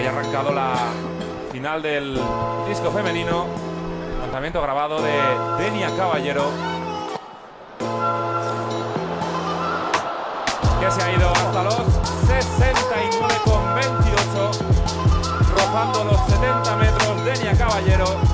ha arrancado la final del disco femenino. Lanzamiento grabado de Denia Caballero, que se ha ido hasta los 69,28, rozando los 70 metros. Denia Caballero.